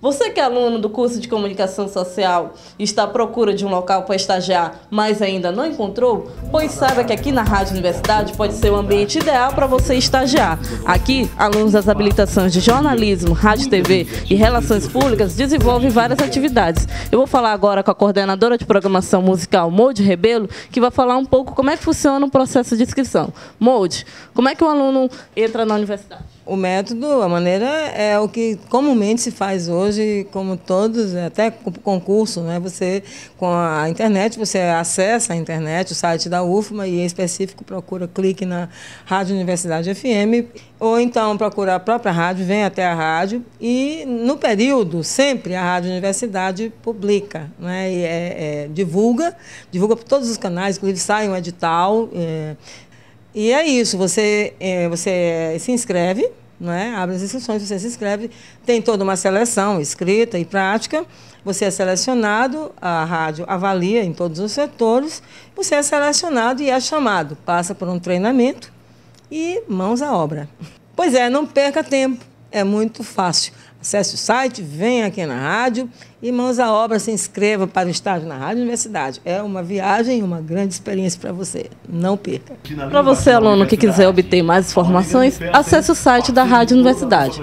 Você que é aluno do curso de Comunicação Social e está à procura de um local para estagiar, mas ainda não encontrou? Pois saiba que aqui na Rádio Universidade pode ser o ambiente ideal para você estagiar. Aqui, alunos das habilitações de jornalismo, rádio, TV e relações públicas desenvolvem várias atividades. Eu vou falar agora com a coordenadora de programação musical, Molde Rebelo, que vai falar um pouco como é que funciona o processo de inscrição. Molde, como é que o aluno entra na universidade? O método, a maneira é o que comumente se faz hoje, como todos, até com concurso, né? Você, com a internet, você acessa a internet, o site da UFMA, e em específico procura, clique na Rádio Universidade FM, ou então procura a própria rádio, vem até a rádio, e no período, sempre a Rádio Universidade publica, né? E divulga por todos os canais, inclusive sai um edital. E é isso, você se inscreve, né? Abre as inscrições, você se inscreve, tem toda uma seleção escrita e prática, você é selecionado, a rádio avalia em todos os setores, você é selecionado e é chamado, passa por um treinamento e mãos à obra. Pois é, não perca tempo, é muito fácil. Acesse o site, venha aqui na rádio e mãos à obra, se inscreva para o estágio na Rádio Universidade. É uma viagem, uma grande experiência para você. Não perca. Para você, aluno que quiser obter mais informações, acesse o site da Rádio Universidade,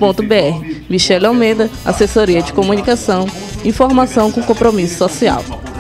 www.universidadefm.ufma.br. Michele Almeida, Assessoria de Comunicação, informação com compromisso social.